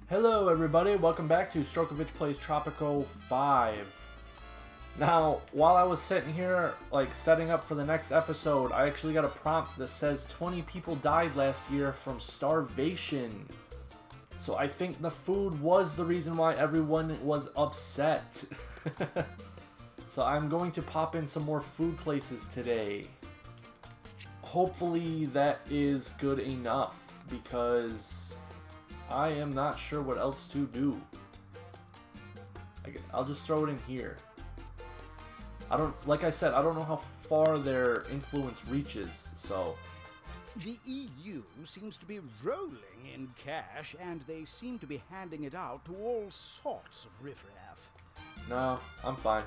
Hello everybody, welcome back to Tropico Plays Tropico 5. Now, while I was sitting here, setting up for the next episode, I actually got a prompt that says 20 people died last year from starvation. So I think the food was the reason why everyone was upset. So I'm going to pop in some more food places today. Hopefully that is good enough, because I am not sure what else to do. I'll just throw it in here. Like I said, I don't know how far their influence reaches, so. The EU seems to be rolling in cash, and they seem to be handing it out to all sorts of riffraff. No, I'm fine.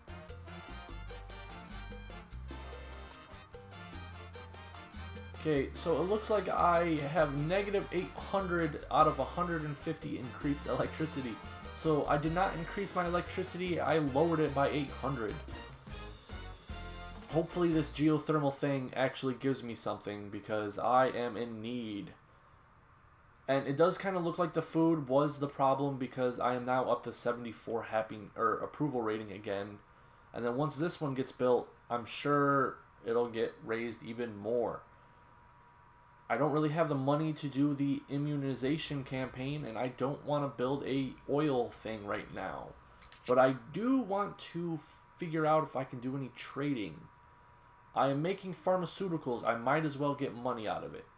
Okay, so it looks like I have negative 800 out of 150 increased electricity. So I did not increase my electricity, I lowered it by 800. Hopefully this geothermal thing actually gives me something, because I am in need. And it does kind of look like the food was the problem, because I am now up to 74 approval rating again. And then once this one gets built, I'm sure it'll get raised even more. I don't really have the money to do the immunization campaign, and I don't want to build a oil thing right now. But I do want to figure out if I can do any trading. I am making pharmaceuticals. I might as well get money out of it.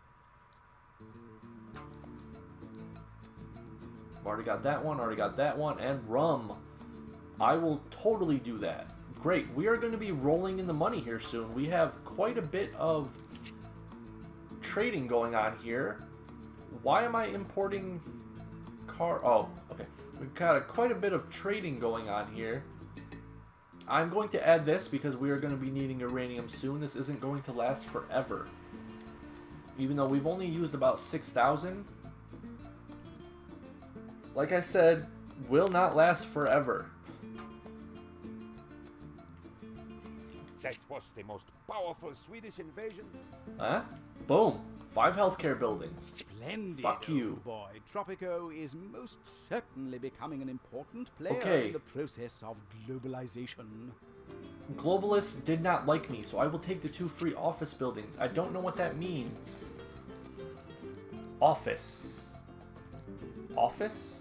Already got that one, and rum. I will totally do that. Great, we are going to be rolling in the money here soon. We have quite a bit of trading going on here. Why am I importing oh, okay. We've got quite a bit of trading going on here. I'm going to add this because we are going to be needing uranium soon. This isn't going to last forever. Even though we've only used about 6,000. Like I said, will not last forever. That was the most powerful Swedish invasion. Huh? Boom. 5 healthcare buildings. Splendid, Fuck you. Boy. Tropico is most certainly becoming an important player in the process of globalization. Globalists did not like me, so I will take the 2 free office buildings. I don't know what that means. Office. Office?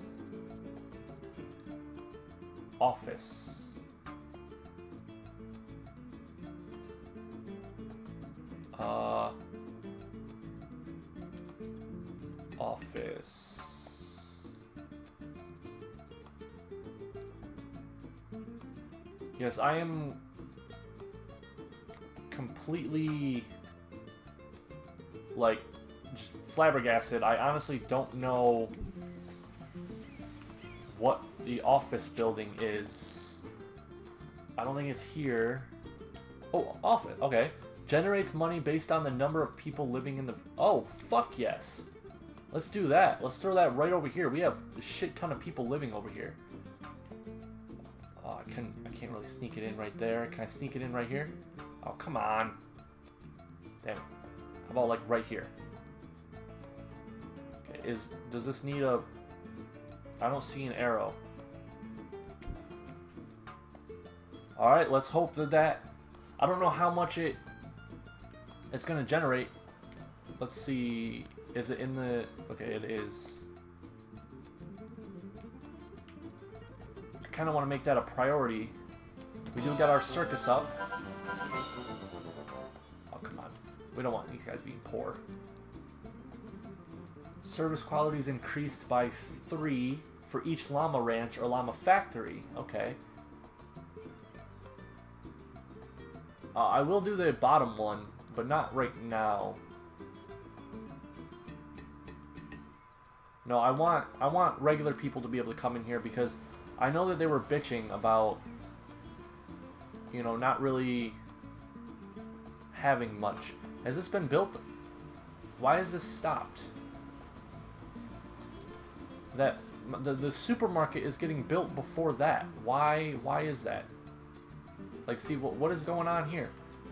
Office. Office. Yes, I am completely, just flabbergasted. I honestly don't know what the office building is. I don't think it's here. Oh, office. Okay. Generates money based on the number of people living in the... Oh, fuck yes. Let's do that. Let's throw that right over here. We have a shit ton of people living over here. Oh, I can't really sneak it in right there. Can I sneak it in right here? Oh, come on. Damn it. How about, right here? Okay, does this need a... I don't see an arrow. Alright, let's hope that... I don't know how much it's going to generate. Let's see. Is it in the... Okay, it is. I kind of want to make that a priority. We do got our circus up. Oh, come on. We don't want these guys being poor. Service quality is increased by 3 for each llama ranch or llama factory. Okay. I will do the bottom one, but not right now. No, I want regular people to be able to come in here, because I know that they were bitching about, you know, not really having much. Has this been built? Why is this stopped? That the supermarket is getting built before that. Why is that? See what is going on here?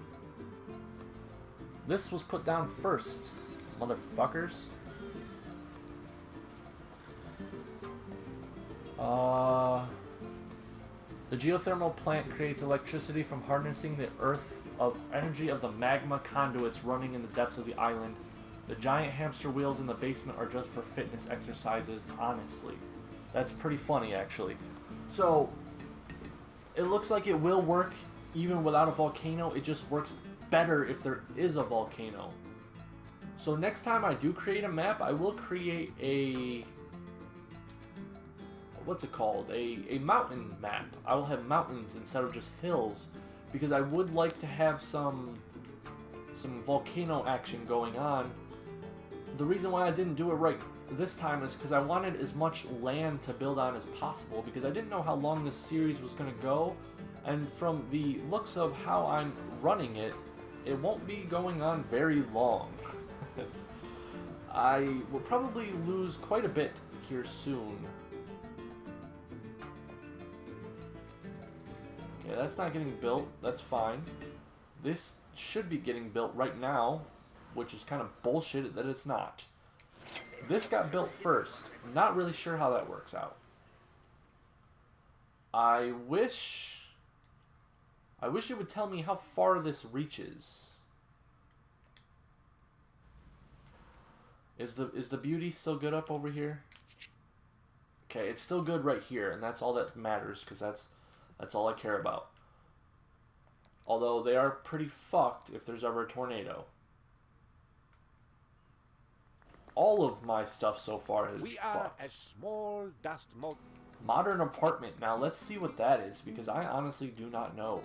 This was put down first, motherfuckers. The geothermal plant creates electricity from harnessing the energy of the magma conduits running in the depths of the island. The giant hamster wheels in the basement are just for fitness exercises, honestly. That's pretty funny, actually. So, it looks like it will work even without a volcano. It just works better if there is a volcano. So next time I do create a map, I will create a... what's it called? A mountain map. I will have mountains instead of just hills, because I would like to have some volcano action going on. The reason why I didn't do it right this time is because I wanted as much land to build on as possible, because I didn't know how long this series was going to go, and from the looks of how I'm running it, it won't be going on very long. I will probably lose quite a bit here soon. Okay, that's not getting built. That's fine. This should be getting built right now, which is kind of bullshit that it's not. This got built first. I'm not really sure how that works out. I wish it would tell me how far this reaches. Is the beauty still good up over here? Okay, it's still good right here, and that's all that matters, because that's all I care about. Although they are pretty fucked if there's ever a tornado. All of my stuff so far is We are fucked. a small dust mote. Modern apartment. Now let's see what that is, because I honestly do not know.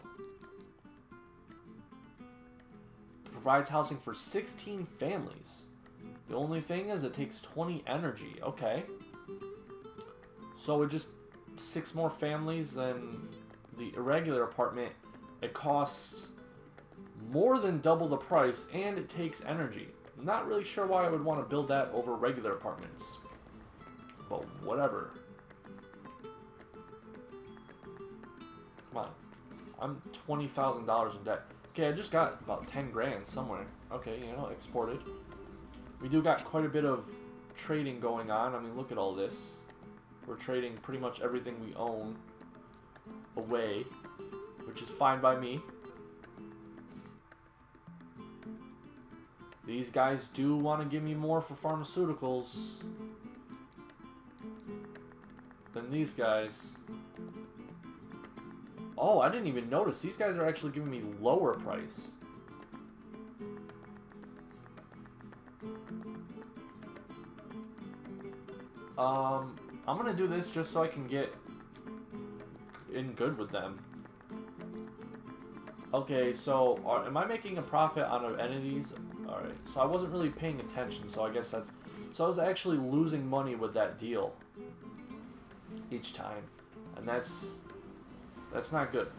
Provides housing for 16 families. The only thing is it takes 20 energy. Okay. So it just 6 more families than the irregular apartment. It costs more than double the price, and it takes energy. I'm not really sure why I would want to build that over regular apartments. But whatever. Come on. I'm $20,000 in debt. Okay, I just got about 10 grand somewhere. Okay, you know, exported. We do got quite a bit of trading going on. I mean, look at all this. We're trading pretty much everything we own away, which is fine by me. These guys do want to give me more for pharmaceuticals than these guys. Oh, I didn't even notice. These guys are actually giving me lower price. I'm gonna do this just so I can get in good with them. Okay, so am I making a profit on entities? Alright, so I wasn't really paying attention, so I guess that's... So I was actually losing money with that deal each time, and that's not good.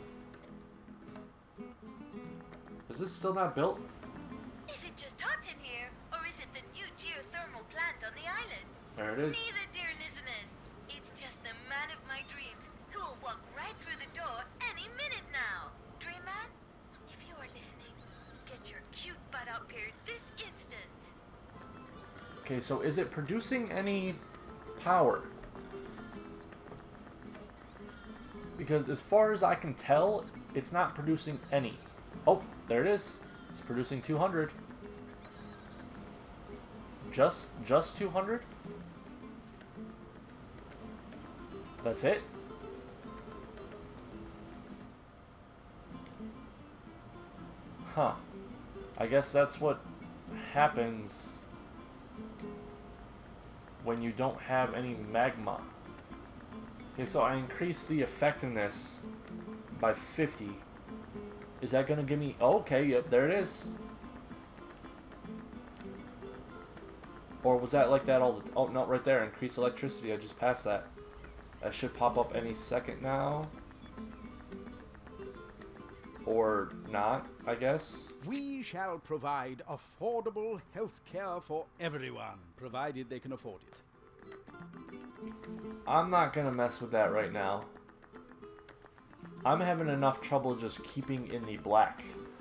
Is this still not built? Is it just hot in here, or is it the new geothermal plant on the island? There it is. Neither, dear listeners. It's just the man of my dreams, who will walk right through the door any minute now. Dream man, if you are listening, get your cute butt up here this instant. Okay, so is it producing any power? Because as far as I can tell, it's not producing any. Oh, there it is. It's producing 200. Just 200? That's it? Huh. I guess that's what happens when you don't have any magma. Okay, so I increased the effectiveness by 50. Is that gonna give me... Oh, okay, yep, there it is. Or was that like that all the... Oh, no, right there. Increase electricity. I just passed that. That should pop up any second now. Or not, I guess. We shall provide affordable health care for everyone, provided they can afford it. I'm not gonna mess with that right now. I'm having enough trouble just keeping in the black.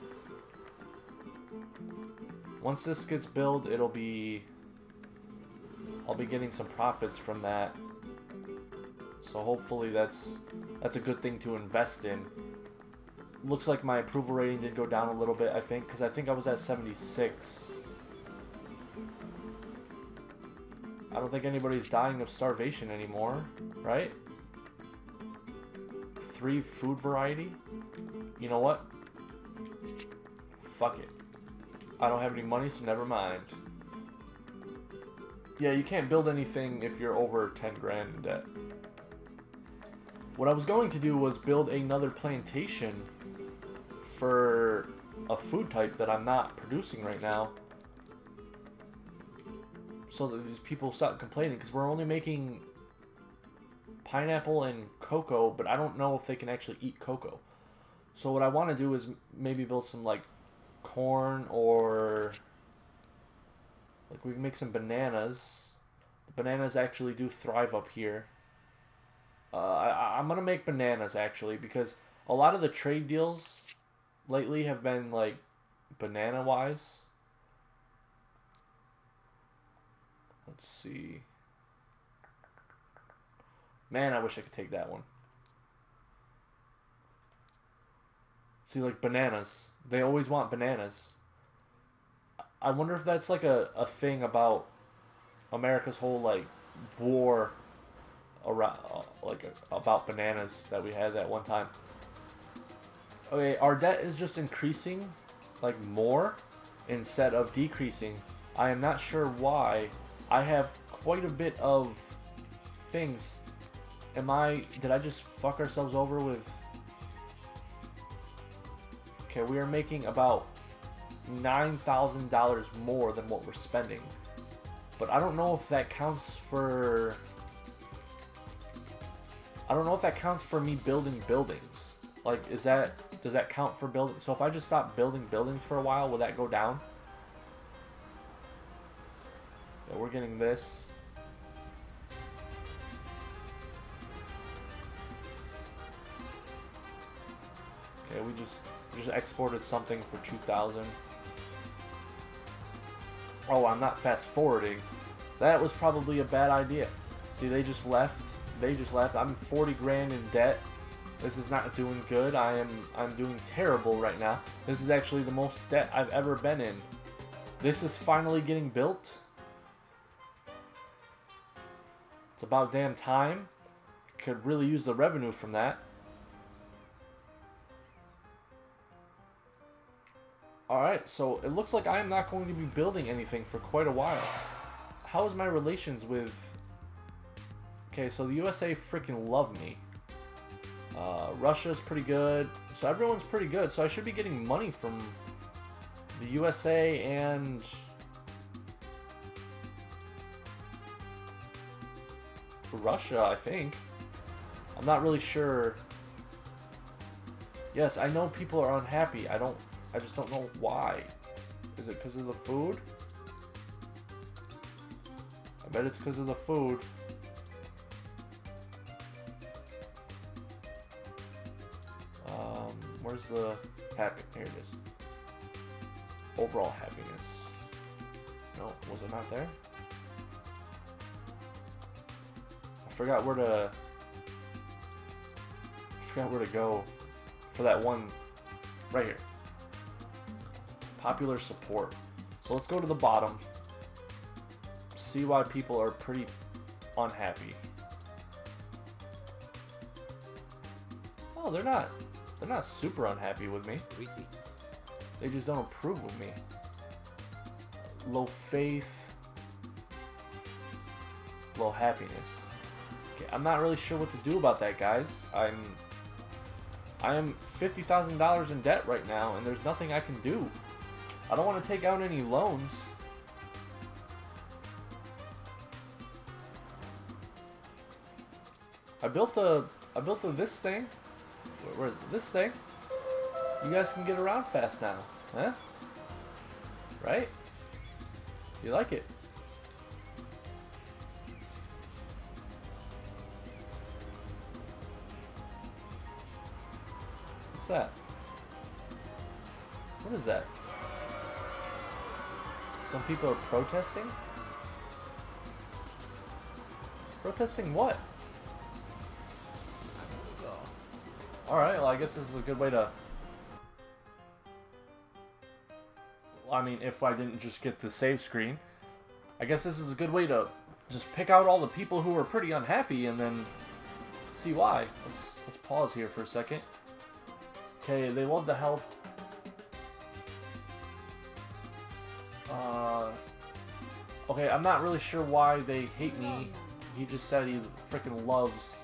Once this gets built, it'll be... I'll be getting some profits from that. So hopefully that's a good thing to invest in. Looks like my approval rating did go down a little bit, I think, because I think I was at 76. I don't think anybody's dying of starvation anymore, right? 3 food variety? You know what? Fuck it. I don't have any money, so never mind. Yeah, you can't build anything if you're over 10 grand in debt. What I was going to do was build another plantation for a food type that I'm not producing right now, so that these people stop complaining, because we're only making pineapple and cocoa, but I don't know if they can actually eat cocoa. So what I want to do is maybe build some like corn, or like we can make some bananas. The bananas actually do thrive up here. I'm gonna make bananas actually, because a lot of the trade deals lately have been like banana wise. Let's see. Man, I wish I could take that one. See, like bananas. They always want bananas. I wonder if that's like a thing about America's whole like war around, about bananas that we had that one time. Okay, our debt is just increasing like more instead of decreasing. I am not sure why. I have quite a bit of things. Did I just fuck ourselves over with... Okay, we are making about $9,000 more than what we're spending. But I don't know if that counts for... I don't know if that counts for me building buildings. Like, does that count for building? So if I just stop building buildings for a while, will that go down? Yeah, we're getting this. Okay, we just exported something for 2,000. Oh, I'm not fast forwarding. That was probably a bad idea. See, they just left. I'm 40 grand in debt. This is not doing good. I'm doing terrible right now. This is actually the most debt I've ever been in. This is finally getting built. It's about damn time. Could really use the revenue from that. Alright, so it looks like I am not going to be building anything for quite a while. How is my relations with... Okay, so the USA freaking love me. Russia's pretty good. So everyone's pretty good. So I should be getting money from the USA and... Russia, I think. I'm not really sure. Yes, I know people are unhappy. I just don't know why. Is it because of the food? I bet it's because of the food. Where's the happy? Here it is. Overall happiness. No, was it not there? I forgot where to go for that one right here. Popular support. So let's go to the bottom. See why people are pretty unhappy. Oh, they're not super unhappy with me. They just don't approve with me. Low faith. Low happiness. Okay, I'm not really sure what to do about that, guys. I am $50,000 in debt right now, and there's nothing I can do. I don't want to take out any loans. I built this thing. Where is it? This thing? You guys can get around fast now, huh? Right? You like it? What's that? What is that? Some people are protesting? Protesting what? Alright, well I guess this is a good way to... I mean, if I didn't just get the save screen, I guess this is a good way to just pick out all the people who are pretty unhappy and then see why. Let's pause here for a second. Okay, they love the health. Okay, I'm not really sure why they hate me. He just said he freaking loves...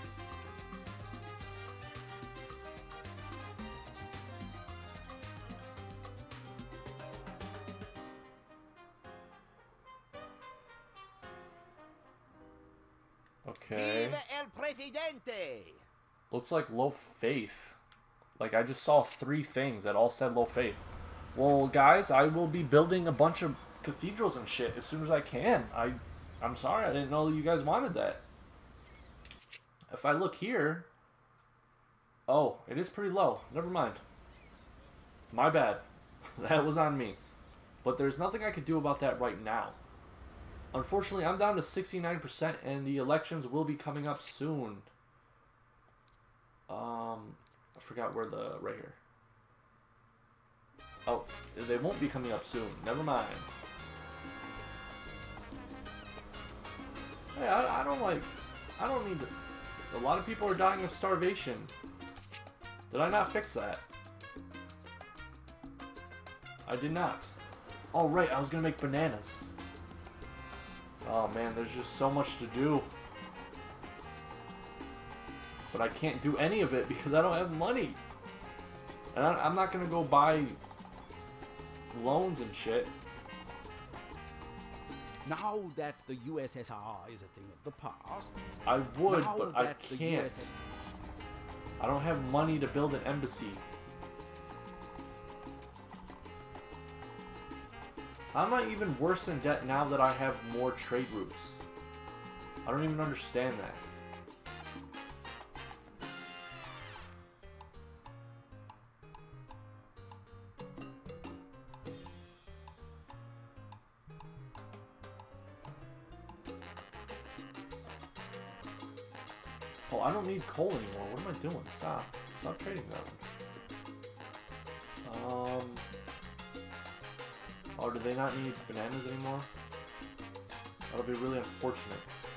Okay. Viva el presidente! Looks like low faith. Like, I just saw 3 things that all said low faith. Well, guys, I will be building a bunch of cathedrals and shit as soon as I can. I'm sorry, I didn't know you guys wanted that. If I look here... Oh, it is pretty low. Never mind. My bad. That was on me. But there's nothing I could do about that right now. Unfortunately, I'm down to 69% and the elections will be coming up soon. I forgot where the... right here. Oh, they won't be coming up soon. Never mind. Hey, I don't need to... A lot of people are dying of starvation. Did I not fix that? I did not. Oh, right, I was gonna make bananas. Oh, man, there's just so much to do. But I can't do any of it because I don't have money. And I'm not gonna go buy loans and shit. Now that the USSR is a thing of the past, I would, now but I that the can't. I don't have money to build an embassy. How am I even worse in debt now that I have more trade routes? I don't even understand that. Oh, I don't need coal anymore. What am I doing? Stop. Stop trading that one. Oh, do they not need bananas anymore? That'll be really unfortunate.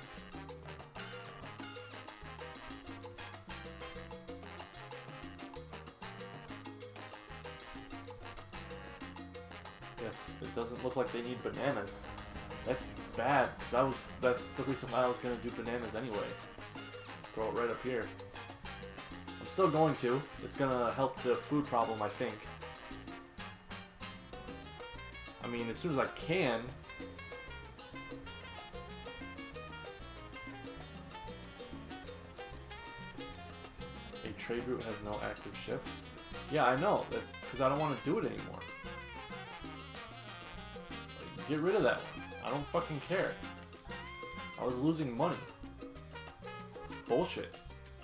Yes, it doesn't look like they need bananas. That's bad, because that's the reason why I was gonna do bananas anyway. Throw it right up here. I'm still going to. It's gonna help the food problem, I think. I mean, as soon as I can. A trade route has no active ship. Yeah, I know. That's because I don't want to do it anymore. Like, get rid of that one. I don't fucking care. I was losing money. Bullshit.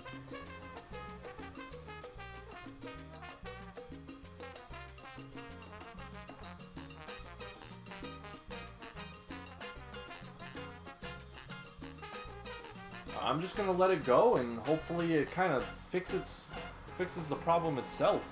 I'm just gonna let it go, and hopefully it kind of fixes the problem itself.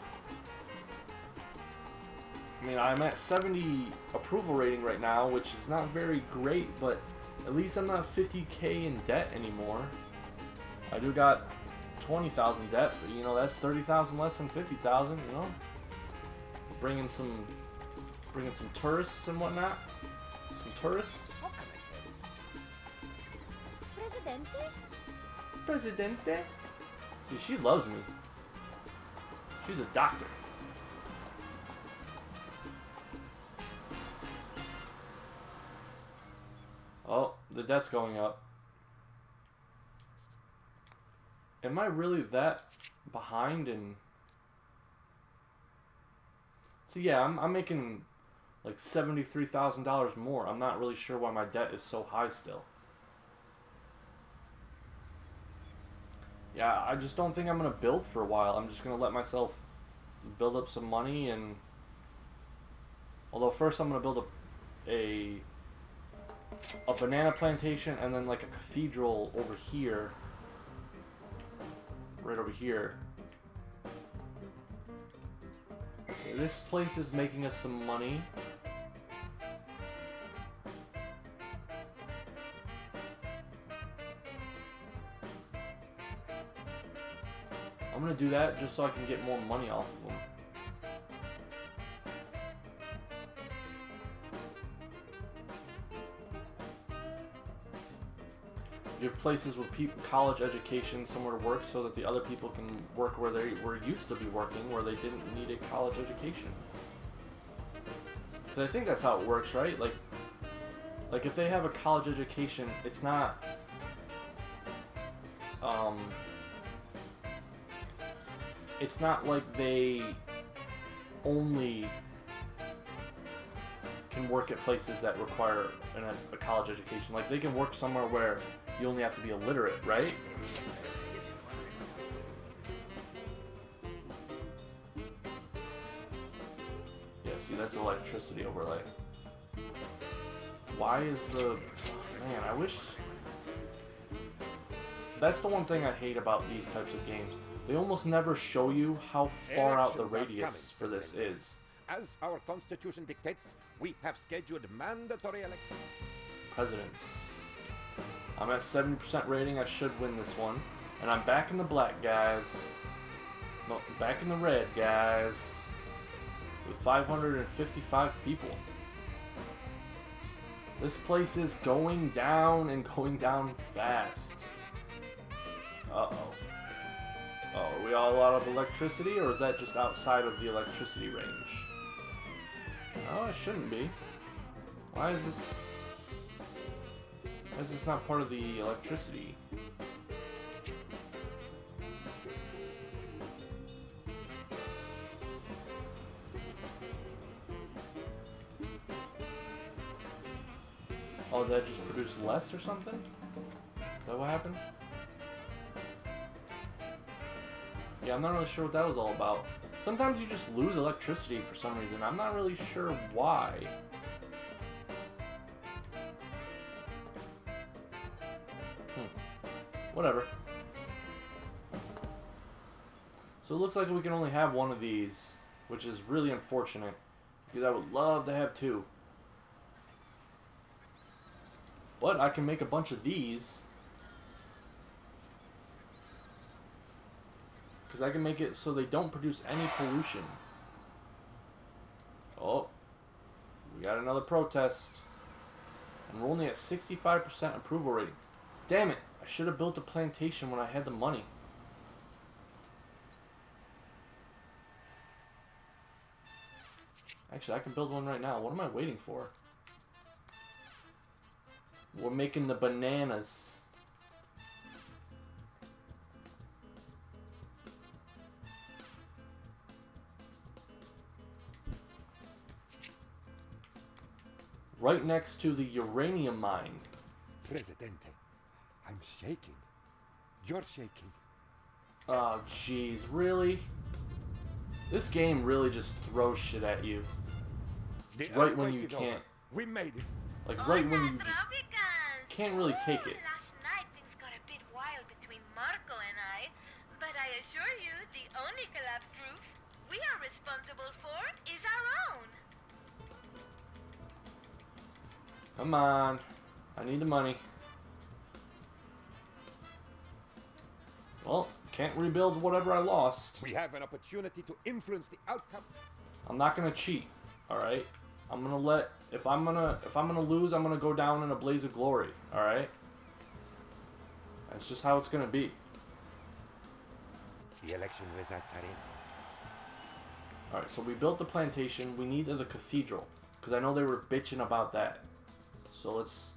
I mean, I'm at 70 approval rating right now, which is not very great, but at least I'm not 50k in debt anymore. I do got 20,000 debt, but you know, that's 30,000 less than 50,000, you know? Bringing some tourists and whatnot. Some tourists. Presidente? See, she loves me. She's a doctor. Oh, the debt's going up. Am I really that behind in... So yeah, I'm making like $73,000 more. I'm not really sure why my debt is so high still. Yeah, I just don't think I'm going to build for a while. I'm just going to let myself build up some money, and... Although first I'm going to build a banana plantation and then like a cathedral over here. Right over here. This place is making us some money. I'm gonna do that just so I can get more money off of them. You have places with college education, somewhere to work, so that the other people can work where they were used to be working, where they didn't need a college education. Because I think that's how it works, right? Like if they have a college education, it's not, it's not like they only can work at places that require a college education. Like they can work somewhere where you only have to be illiterate, right? Yeah, see, that's electricity overlay. Why is the... Man, I wish... That's the one thing I hate about these types of games. They almost never show you how far out the radius for this is. As our constitution dictates, we have scheduled mandatory elections. Presidents. I'm at 70% rating. I should win this one. And I'm back in the black, guys. No, back in the red, guys. With 555 people. This place is going down and going down fast. Uh-oh. Oh, are we all out of electricity, or is that just outside of the electricity range? No, it shouldn't be. Why is this... Why is this not part of the electricity? Oh, did that just produce less or something? Is that what happened? Yeah, I'm not really sure what that was all about. Sometimes you just lose electricity for some reason. I'm not really sure why. Whatever. So it looks like we can only have one of these, which is really unfortunate, because I would love to have two. But I can make a bunch of these, because I can make it so they don't produce any pollution. Oh, we got another protest. And we're only at 65% approval rating. Damn it, I should have built a plantation when I had the money. Actually, I can build one right now. What am I waiting for? We're making the bananas. Right next to the uranium mine. Presidente, I'm shaking. You're shaking. Oh, jeez, really? This game really just throws shit at you. The Right when earthquake you is over. can't. We made it. Like, right when you just Tropicans! can't really take it. Last night things got a bit wild between Marco and I, but I assure you the only collapsed roof we are responsible for is our own. Come on. I need the money. Well, can't rebuild whatever I lost. We have an opportunity to influence the outcome. I'm not gonna cheat, alright? I'm gonna let if I'm gonna lose, I'm gonna go down in a blaze of glory, alright? That's just how it's gonna be. The election results are in. Alright, so we built the plantation. We need the cathedral, because I know they were bitching about that. So let's...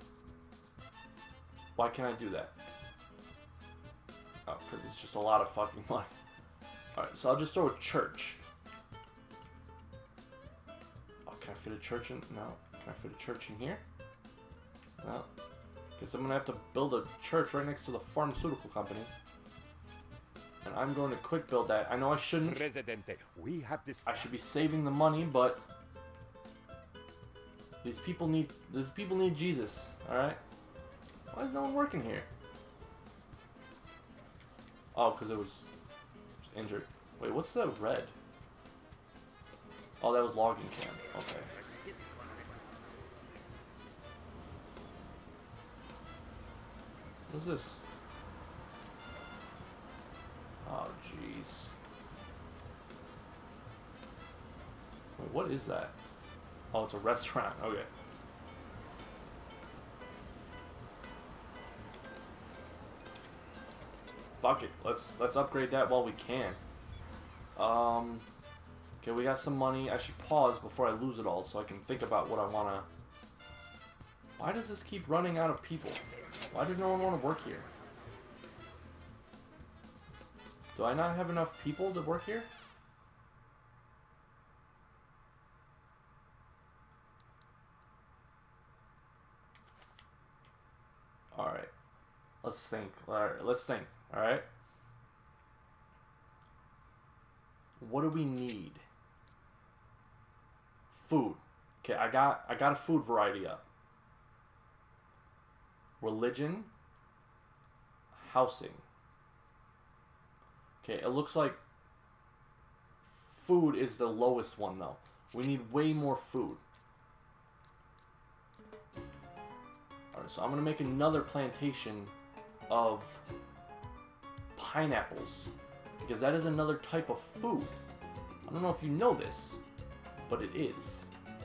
Why can't I do that? Oh, because it's just a lot of fucking money. Alright, so I'll just throw a church. Oh, can I fit a church in? No. Can I fit a church in here? No. Guess I'm going to have to build a church right next to the pharmaceutical company. And I'm going to quick build that. I know I shouldn't. Presidente, we have this. I should be saving the money, but these people need Jesus, alright? Why is no one working here? Oh, because it was injured. Wait, what's the red? Oh, that was logging camp. Okay. What's this? Oh, jeez. Wait, what is that? Oh, it's a restaurant. Okay. Fuck it. Let's upgrade that while we can. Okay, we got some money. I should pause before I lose it all so I can think about what I wanna. Why does this keep running out of people? Why does no one want to work here? Do I not have enough people to work here? Alright. Let's think. Alright, let's think. Alright. What do we need? Food. Okay, I got a food variety up. Religion. Housing. Okay, it looks like food is the lowest one though. We need way more food. Alright, so I'm gonna make another plantation of pineapples. Because that is another type of food. I don't know if you know this, but it is.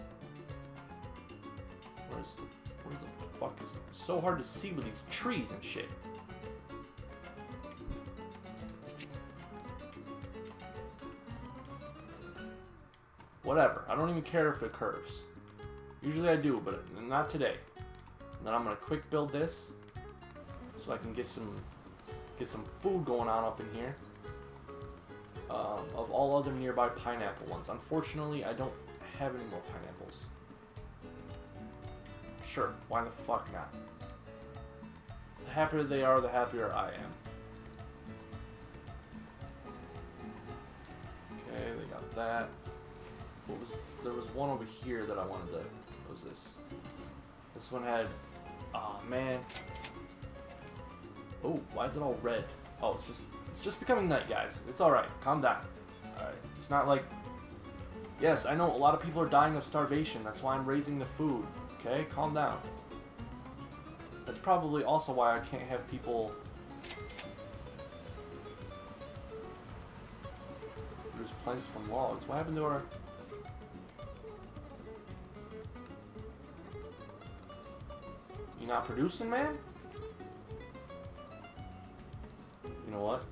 Where the fuck is it? It's so hard to see with these trees and shit. Whatever. I don't even care if it curves. Usually I do, but not today. And then I'm gonna quick build this so I can get some food going on up in here. Of all other nearby pineapple ones. Unfortunately, I don't have any more pineapples. Sure, why the fuck not? The happier they are, the happier I am. Okay, they got that. There was one over here that I wanted to. What was this? This one had. Oh man. Oh, why is it all red? Oh, it's just becoming night, guys. It's all right. Calm down. All right. It's not like. Yes, I know a lot of people are dying of starvation. That's why I'm raising the food. Okay, calm down. That's probably also why I can't have people produce planks from logs. What happened to our? You not producing, man? You know what?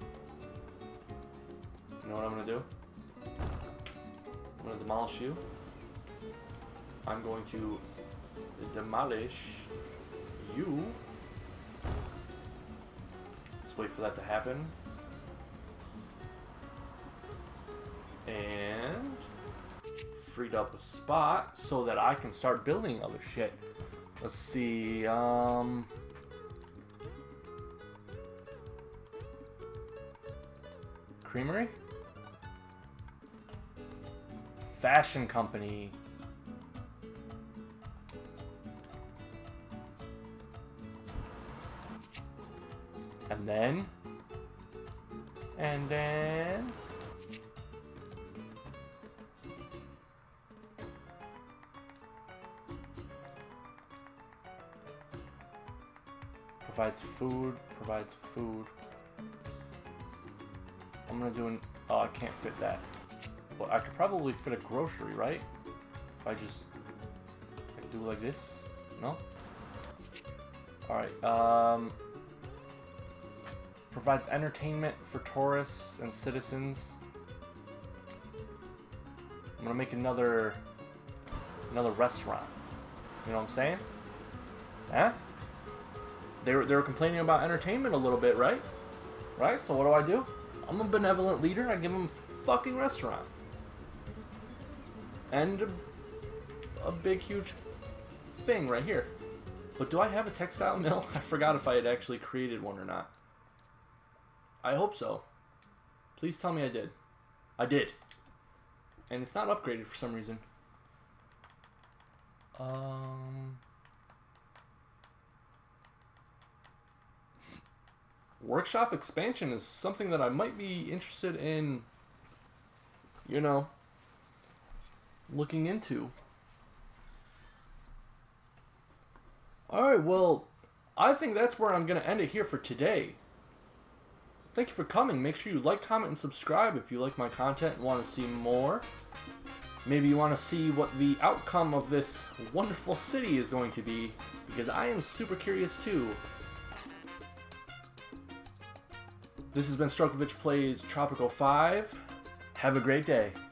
You know what I'm gonna do? I'm gonna demolish you. I'm going to demolish you. Let's wait for that to happen. And freed up a spot so that I can start building other shit. Let's see, Creamery? Fashion company. And then provides food. I'm gonna do oh, I can't fit that. But I could probably fit a grocery, right? If I just do it like this? No? Alright, provides entertainment for tourists and citizens. I'm gonna make another restaurant. You know what I'm saying? Huh? They were complaining about entertainment a little bit, right? Right? So what do? I'm a benevolent leader. I give them a fucking restaurant. And a big, huge thing right here. But do I have a textile mill? I forgot if I had actually created one or not. I hope so. Please tell me I did. I did. And it's not upgraded for some reason. Workshop expansion is something that I might be interested in, you know, looking into. Alright, well, I think that's where I'm going to end it here for today. Thank you for coming. Make sure you like, comment, and subscribe if you like my content and want to see more. Maybe you want to see what the outcome of this wonderful city is going to be, because I am super curious too. This has been Strokovich Plays Tropico 5. Have a great day.